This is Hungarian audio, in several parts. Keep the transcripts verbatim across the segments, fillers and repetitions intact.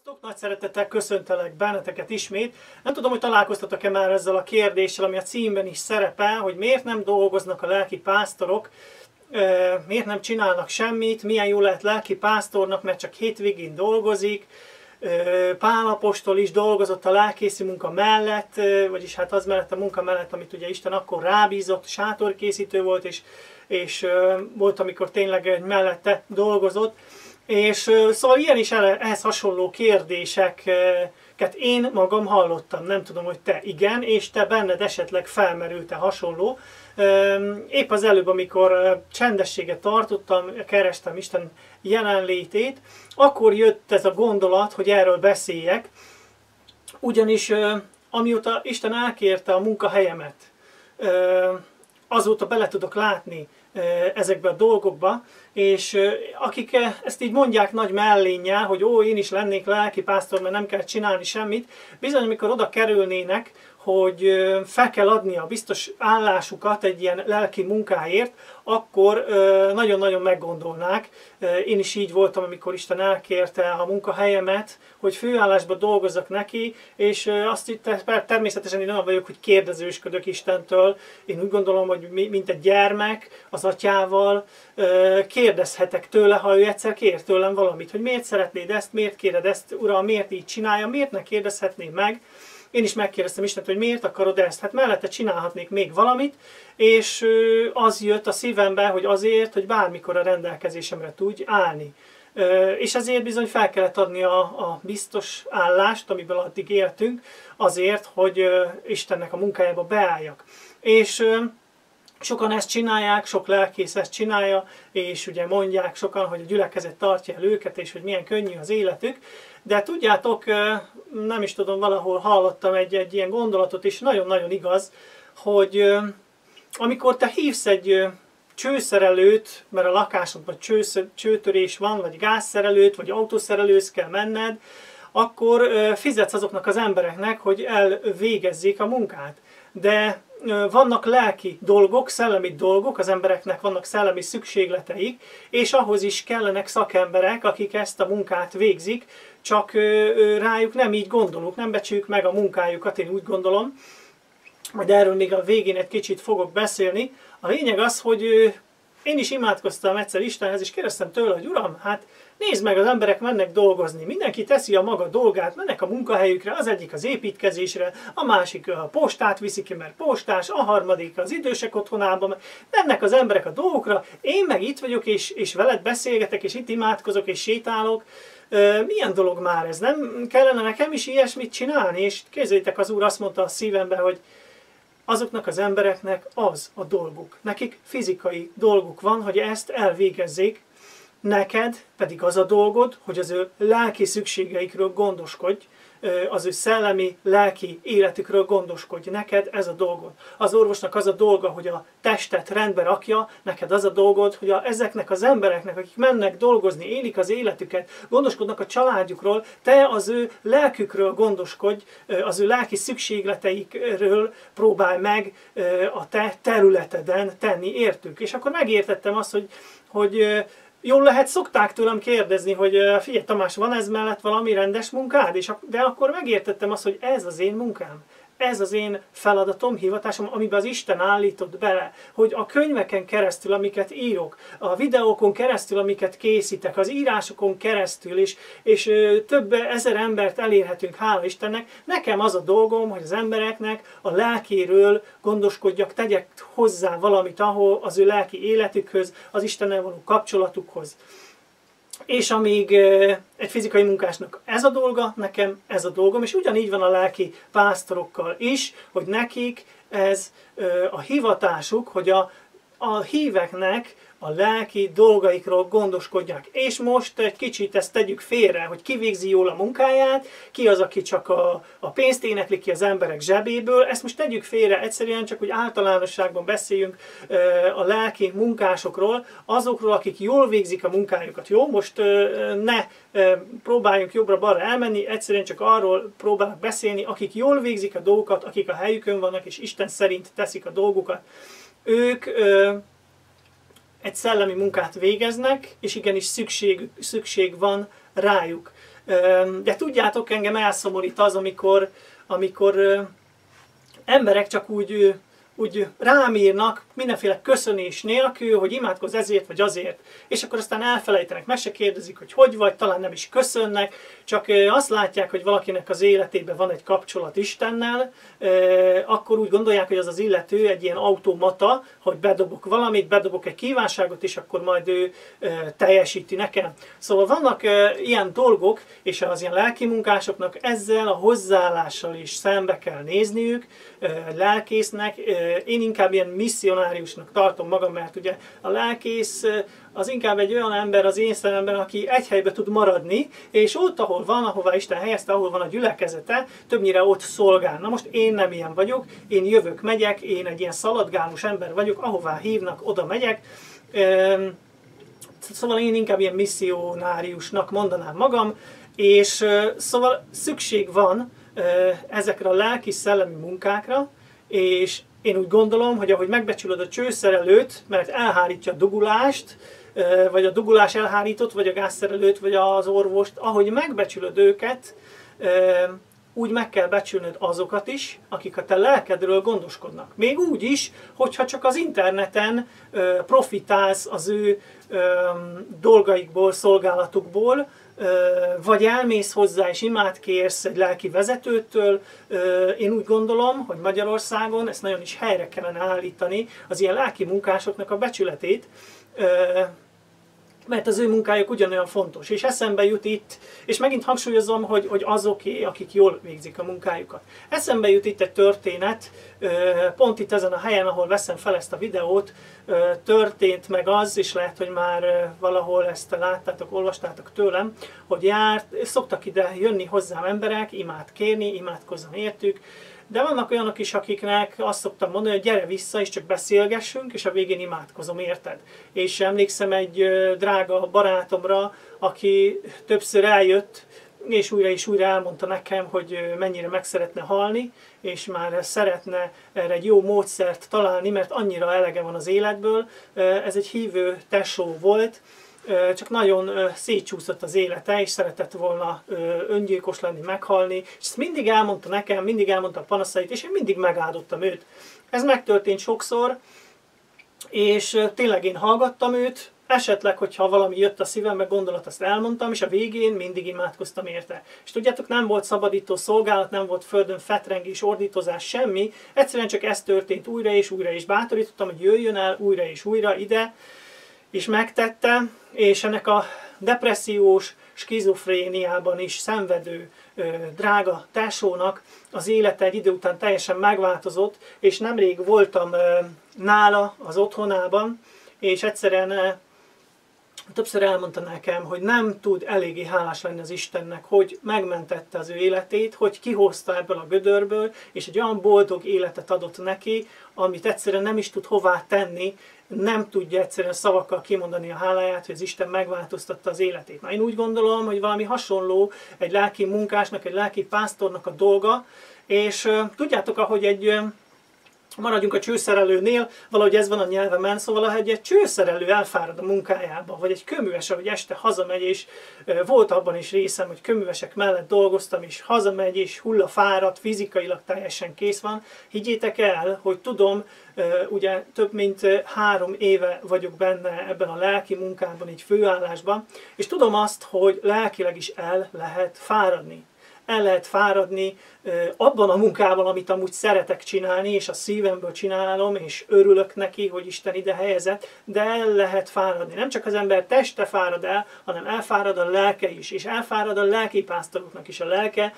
Sziasztok! Nagy szeretettel köszöntelek benneteket ismét. Nem tudom, hogy találkoztatok-e már ezzel a kérdéssel, ami a címben is szerepel, hogy miért nem dolgoznak a lelki pásztorok, miért nem csinálnak semmit, milyen jó lehet lelki pásztornak, mert csak hétvégén dolgozik. Pál apostol is dolgozott a lelkészi munka mellett, vagyis hát az mellett a munka mellett, amit ugye Isten akkor rábízott, sátorkészítő volt, és, és volt, amikor tényleg mellette dolgozott. És szóval ilyen is ehhez hasonló kérdéseket én magam hallottam. Nem tudom, hogy te igen, és te benned esetleg felmerült-e hasonló. Épp az előbb, amikor csendességet tartottam, kerestem Isten jelenlétét, akkor jött ez a gondolat, hogy erről beszéljek. Ugyanis amióta Isten elkérte a munkahelyemet, azóta bele tudok látni ezekbe a dolgokba, és akik ezt így mondják nagy mellénnyel, hogy ó, én is lennék lelkipásztor, mert nem kell csinálni semmit, bizony, amikor oda kerülnének, hogy fel kell adni a biztos állásukat egy ilyen lelki munkáért, akkor nagyon-nagyon meggondolnák. Én is így voltam, amikor Isten elkérte a munkahelyemet, hogy főállásba dolgozzak neki, és azt itt természetesen én olyan vagyok, hogy kérdezősködök Istentől. Én úgy gondolom, hogy mint egy gyermek az atyával kérdezhetek tőle, ha ő egyszer kér tőlem valamit, hogy miért szeretnéd ezt, miért kéred ezt, Uram, miért így csinálja, miért ne kérdezhetném meg. Én is megkérdeztem Istent, hogy miért akarod ezt. Hát mellette csinálhatnék még valamit, és az jött a szívembe, hogy azért, hogy bármikor a rendelkezésemre tudj állni. És ezért bizony fel kellett adni a, a biztos állást, amiből addig éltünk, azért, hogy Istennek a munkájába beálljak. És sokan ezt csinálják, sok lelkész ezt csinálja, és ugye mondják sokan, hogy a gyülekezet tartja el őket, és hogy milyen könnyű az életük. De tudjátok, nem is tudom, valahol hallottam egy, egy ilyen gondolatot, és nagyon-nagyon igaz, hogy amikor te hívsz egy csőszerelőt, mert a lakásodban csősz, csőtörés van, vagy gázszerelőt, vagy autószerelőhöz kell menned, akkor fizetsz azoknak az embereknek, hogy elvégezzék a munkát. De vannak lelki dolgok, szellemi dolgok, az embereknek vannak szellemi szükségleteik, és ahhoz is kellenek szakemberek, akik ezt a munkát végzik, csak rájuk nem így gondolunk, nem becsüljük meg a munkájukat, én úgy gondolom, majd erről még a végén egy kicsit fogok beszélni. A lényeg az, hogy én is imádkoztam egyszer Istenhez, és kérdeztem tőle, hogy Uram, hát nézd meg, az emberek mennek dolgozni, mindenki teszi a maga dolgát, mennek a munkahelyükre, az egyik az építkezésre, a másik a postát viszi ki, mert postás, a harmadik az idősek otthonába, mennek az emberek a dolgokra, én meg itt vagyok, és, és veled beszélgetek, és itt imádkozok, és sétálok. Milyen dolog már ez? Nem kellene nekem is ilyesmit csinálni? És képzeljétek, az Úr azt mondta a szívembe, hogy azoknak az embereknek az a dolguk. Nekik fizikai dolguk van, hogy ezt elvégezzék, neked pedig az a dolgod, hogy az ő lelki szükségeikről gondoskodj, az ő szellemi, lelki életükről gondoskodj. Neked ez a dolgod. Az orvosnak az a dolga, hogy a testet rendbe rakja, neked az a dolgod, hogy a, ezeknek az embereknek, akik mennek dolgozni, élik az életüket, gondoskodnak a családjukról, te az ő lelkükről gondoskodj, az ő lelki szükségleteikről próbálj meg a te területeden tenni értük. És akkor megértettem azt, hogy, hogy jól lehet, szokták tőlem kérdezni, hogy figyelj Tamás, van ez mellett valami rendes munkád? És de akkor megértettem azt, hogy ez az én munkám. Ez az én feladatom, hivatásom, amiben az Isten állított bele, hogy a könyveken keresztül, amiket írok, a videókon keresztül, amiket készítek, az írásokon keresztül, és, és több ezer embert elérhetünk, hála Istennek, nekem az a dolgom, hogy az embereknek a lelkéről gondoskodjak, tegyek hozzá valamit, ahol az ő lelki életükhöz, az Istennel való kapcsolatukhoz. És amíg egy fizikai munkásnak ez a dolga, nekem ez a dolgom, és ugyanígy van a lelki pásztorokkal is, hogy nekik ez a hivatásuk, hogy a, a híveknek a lelki dolgaikról gondoskodják. És most egy kicsit ezt tegyük félre, hogy ki végzi jól a munkáját, ki az, aki csak a, a pénzt énekli ki az emberek zsebéből. Ezt most tegyük félre, egyszerűen csak úgy általánosságban beszéljünk a lelki munkásokról, azokról, akik jól végzik a munkájukat. Jó, most ne próbáljunk jobbra-balra elmenni, egyszerűen csak arról próbálok beszélni, akik jól végzik a dolgokat, akik a helyükön vannak, és Isten szerint teszik a dolgukat. Ők egy szellemi munkát végeznek, és igenis szükség, szükség van rájuk. De tudjátok, engem elszomorít az, amikor, amikor emberek csak úgy, úgy rám írnak mindenféle köszönés nélkül, hogy imádkozz ezért vagy azért, és akkor aztán elfelejtenek, meg se kérdezik, hogy hogy vagy, talán nem is köszönnek, csak azt látják, hogy valakinek az életében van egy kapcsolat Istennel, akkor úgy gondolják, hogy az az illető egy ilyen automata, hogy bedobok valamit, bedobok egy kívánságot, és akkor majd ő teljesíti nekem. Szóval vannak ilyen dolgok, és az ilyen lelkimunkásoknak ezzel a hozzáállással is szembe kell nézniük, lelkésznek. Én inkább ilyen misszionáriusnak tartom magam, mert ugye a lelkész az inkább egy olyan ember az én szememben, aki egy helybe tud maradni, és ott, ahol van, ahová Isten helyezte, ahol van a gyülekezete, többnyire ott szolgál. Na most én nem ilyen vagyok, én jövök, megyek, én egy ilyen szaladgálós ember vagyok, ahová hívnak, oda megyek. Szóval én inkább ilyen misszionáriusnak mondanám magam, és szóval szükség van ezekre a lelki-szellemi munkákra, és én úgy gondolom, hogy ahogy megbecsülöd a csőszerelőt, mert elhárítja a dugulást, vagy a dugulás elhárított, vagy a gázszerelőt, vagy az orvost, ahogy megbecsülöd őket, úgy meg kell becsülnöd azokat is, akik a te lelkedről gondoskodnak. Még úgy is, hogyha csak az interneten profitálsz az ő dolgaikból, szolgálatukból, vagy elmész hozzá és imádkérsz egy lelki vezetőtől. Én úgy gondolom, hogy Magyarországon ezt nagyon is helyre kellene állítani, az ilyen lelki munkásoknak a becsületét, mert az ő munkájuk ugyanolyan fontos. És eszembe jut itt, és megint hangsúlyozom, hogy, hogy azoké, akik jól végzik a munkájukat. Eszembe jut itt egy történet, pont itt ezen a helyen, ahol veszem fel ezt a videót, történt meg az, és lehet, hogy már valahol ezt láttátok, olvastátok tőlem, hogy járt, szoktak ide jönni hozzám emberek, imád kérni, imádkozzon értük, de vannak olyanok is, akiknek azt szoktam mondani, hogy gyere vissza, és csak beszélgessünk, és a végén imádkozom, érted? És emlékszem egy drága barátomra, aki többször eljött, és újra és újra elmondta nekem, hogy mennyire meg szeretne halni, és már szeretne erre egy jó módszert találni, mert annyira elege van az életből. Ez egy hívő tesó volt, csak nagyon szétcsúszott az élete, és szeretett volna öngyilkos lenni, meghalni, és ezt mindig elmondta nekem, mindig elmondta a panaszait, és én mindig megáldottam őt. Ez megtörtént sokszor, és tényleg én hallgattam őt, esetleg, hogyha valami jött a szívembe, gondolat, azt elmondtam, és a végén mindig imádkoztam érte. És tudjátok, nem volt szabadító szolgálat, nem volt földön fetrengés, ordítozás, semmi, egyszerűen csak ez történt újra és újra, és bátorítottam, hogy jöjjön el újra és újra ide, és megtette, és ennek a depressziós, skizofréniában is szenvedő drága tesónak az élete egy idő után teljesen megváltozott, és nemrég voltam nála az otthonában, és egyszerűen többször elmondta nekem, hogy nem tud eléggé hálás lenni az Istennek, hogy megmentette az ő életét, hogy kihozta ebből a gödörből, és egy olyan boldog életet adott neki, amit egyszerűen nem is tud hová tenni, nem tudja egyszerűen szavakkal kimondani a háláját, hogy az Isten megváltoztatta az életét. Na, én úgy gondolom, hogy valami hasonló egy lelki munkásnak, egy lelki pásztornak a dolga, és uh, tudjátok, ahogy egy uh, maradjunk a csőszerelőnél, valahogy ez van a nyelvemen, szóval ha egy csőszerelő elfárad a munkájába, vagy egy köműves, ahogy este hazamegy, és e, volt abban is részem, hogy köművesek mellett dolgoztam, és hazamegy, és hullafáradt, fizikailag teljesen kész van. Higgyétek el, hogy tudom, e, ugye több mint három éve vagyok benne ebben a lelki munkában, így főállásban, és tudom azt, hogy lelkileg is el lehet fáradni. El lehet fáradni abban a munkában, amit amúgy szeretek csinálni, és a szívemből csinálom, és örülök neki, hogy Isten ide helyezett, de el lehet fáradni. Nem csak az ember teste fárad el, hanem elfárad a lelke is, és elfárad a lelkipásztoroknak is a lelke,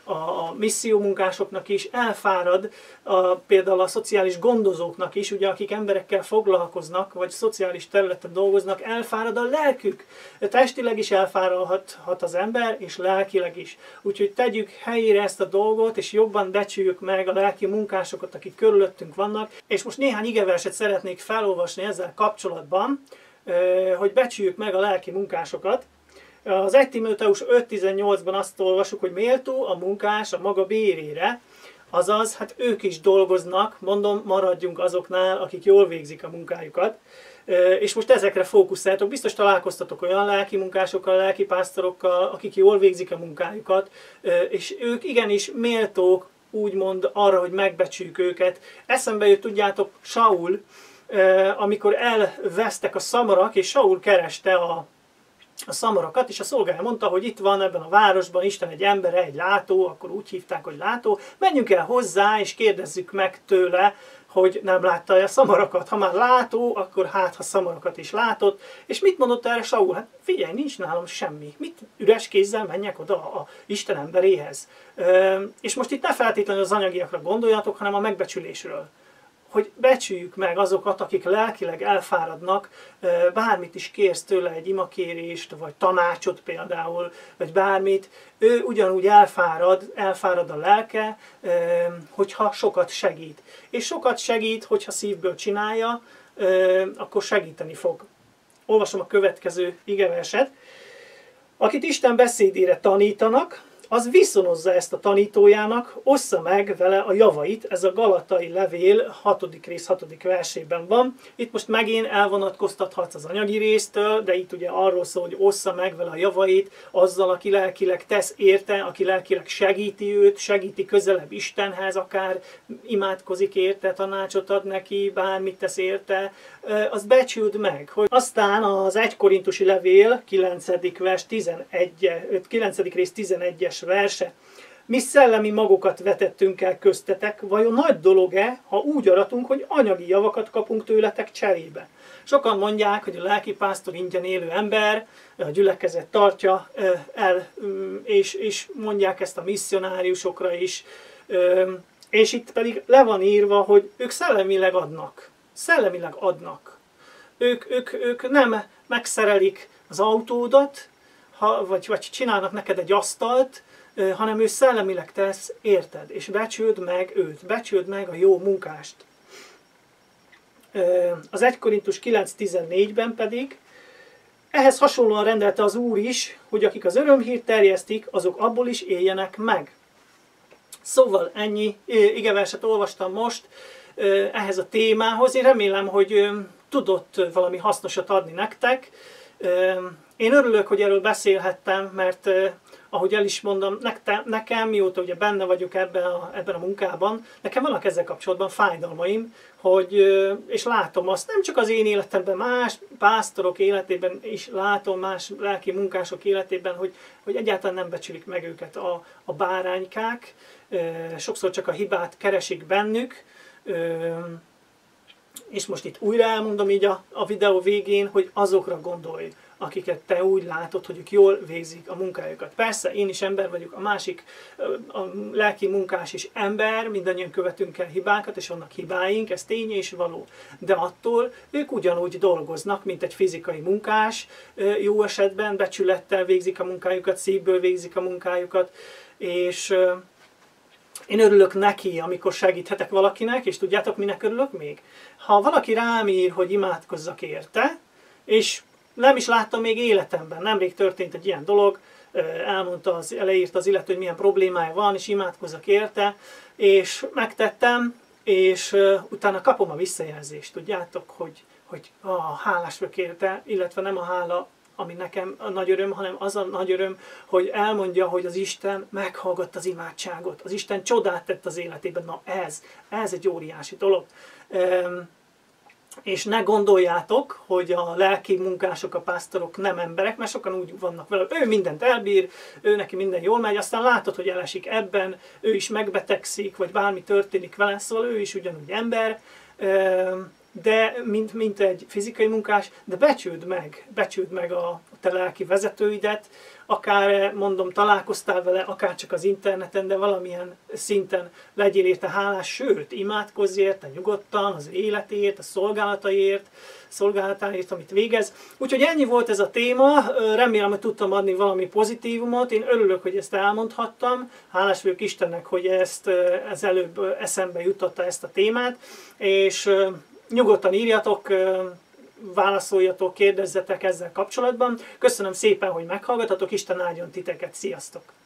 a missziómunkásoknak is, elfárad a, például a szociális gondozóknak is, ugye, akik emberekkel foglalkoznak, vagy szociális területen dolgoznak, elfárad a lelkük. Testileg is elfáradhat az ember, és lelkileg is. Úgyhogy tegyük helyére ezt a dolgot, és jobban becsüljük meg a lelki munkásokat, akik körülöttünk vannak. És most néhány igeverset szeretnék felolvasni ezzel kapcsolatban, hogy becsüljük meg a lelki munkásokat. Az Első Timóteus öt tizennyolcban azt olvasjuk, hogy méltó a munkás a maga bérére, azaz, hát ők is dolgoznak, mondom, maradjunk azoknál, akik jól végzik a munkájukat. És most ezekre fókuszáltok, biztos találkoztatok olyan lelki munkásokkal, lelki pásztorokkal, akik jól végzik a munkájukat, és ők igenis méltók úgymond arra, hogy megbecsüljük őket. Eszembe jött, tudjátok, Saul, amikor elvesztek a szamarak, és Saul kereste a, a szamarakat, és a szolgája mondta, hogy itt van ebben a városban Isten egy embere, egy látó, akkor úgy hívták, hogy látó, menjünk el hozzá, és kérdezzük meg tőle, hogy nem látta a szamarakat. Ha már látó, akkor hát, ha szamarakat is látott. És mit mondott erre Saul? Hát figyelj, nincs nálam semmi. Mit üres kézzel menjek oda a Isten emberéhez? És most itt ne feltétlenül az anyagiakra gondoljatok, hanem a megbecsülésről. Hogy becsüljük meg azokat, akik lelkileg elfáradnak, bármit is kérsz tőle, egy imakérést, vagy tanácsot például, vagy bármit, ő ugyanúgy elfárad, elfárad a lelke, hogyha sokat segít. És sokat segít, hogyha szívből csinálja, akkor segíteni fog. Olvasom a következő igeverset. Akit Isten beszédére tanítanak, az viszonozza ezt a tanítójának, ossza meg vele a javait, ez a Galatai levél hatodik rész hatodik versében van. Itt most megint elvonatkoztathatsz az anyagi résztől, de itt ugye arról szól, hogy ossza meg vele a javait, azzal, aki lelkileg tesz érte, aki lelkileg segíti őt, segíti közelebb Istenhez, akár imádkozik érte, tanácsot ad neki, bármit tesz érte, azt becsüld meg. Hogy aztán az egy korintusi levél kilencedik vers tizenegy, kilencedik rész tizenegyes verse. Mi szellemi magokat vetettünk el köztetek, vajon nagy dolog-e, ha úgy aratunk, hogy anyagi javakat kapunk tőletek cserébe? Sokan mondják, hogy a lelkipásztor ingyen élő ember, a gyülekezet tartja el, és, és mondják ezt a misszionáriusokra is, és itt pedig le van írva, hogy ők szellemileg adnak. Szellemileg adnak. Ők, ők, ők nem megszerelik az autódat, ha, vagy, vagy csinálnak neked egy asztalt, hanem ő szellemileg tesz érted, és becsüld meg őt, becsüld meg a jó munkást. Az egy Korintus kilenc tizennégyben pedig ehhez hasonlóan rendelte az Úr is, hogy akik az örömhírt terjesztik, azok abból is éljenek meg. Szóval ennyi igeverset olvastam most ehhez a témához. Én remélem, hogy tudott valami hasznosat adni nektek. Én örülök, hogy erről beszélhettem, mert ahogy el is mondom, nekem, mióta ugye benne vagyok ebben a, ebben a munkában, nekem vannak ezzel kapcsolatban fájdalmaim, hogy, és látom azt, nem csak az én életemben, más pásztorok életében is látom, más lelki munkások életében, hogy, hogy egyáltalán nem becsülik meg őket a, a báránykák, sokszor csak a hibát keresik bennük, és most itt újra elmondom így a, a videó végén, hogy azokra gondolj, akiket te úgy látod, hogy ők jól végzik a munkájukat. Persze, én is ember vagyok, a másik, a lelki munkás is ember, mindannyian követünk el hibákat, és vannak hibáink, ez tény és való. De attól ők ugyanúgy dolgoznak, mint egy fizikai munkás, jó esetben becsülettel végzik a munkájukat, szívből végzik a munkájukat, és én örülök neki, amikor segíthetek valakinek, és tudjátok, minek örülök még? Ha valaki rám ír, hogy imádkozzak érte, és nem is láttam még életemben, nemrég történt egy ilyen dolog, elmondta, az, leírta az illető, hogy milyen problémája van, és imádkozzak érte, és megtettem, és utána kapom a visszajelzést, tudjátok, hogy, hogy ah, hálás vagyok érte, illetve nem a hála, ami nekem a nagy öröm, hanem az a nagy öröm, hogy elmondja, hogy az Isten meghallgatta az imádságot, az Isten csodát tett az életében. Na ez, ez egy óriási dolog. És ne gondoljátok, hogy a lelki munkások, a pásztorok nem emberek, mert sokan úgy vannak vele, ő mindent elbír, ő neki minden jól megy, aztán látod, hogy elesik ebben, ő is megbetegszik, vagy bármi történik vele, szóval ő is ugyanúgy ember, de mint, mint egy fizikai munkás, de becsüld meg, becsüld meg a te lelki vezetőidet, akár mondom, találkoztál vele, akár csak az interneten, de valamilyen szinten legyél érte hálás, sőt, imádkozz érte nyugodtan, az életért, a szolgálataiért, szolgálatáért, amit végez. Úgyhogy ennyi volt ez a téma, remélem, hogy tudtam adni valami pozitívumot, én örülök, hogy ezt elmondhattam, hálás vagyok Istennek, hogy ezt ez előbb eszembe jutotta ezt a témát, és nyugodtan írjatok, válaszoljatok, kérdezzetek ezzel kapcsolatban. Köszönöm szépen, hogy meghallgatatok, Isten áldjon titeket, sziasztok!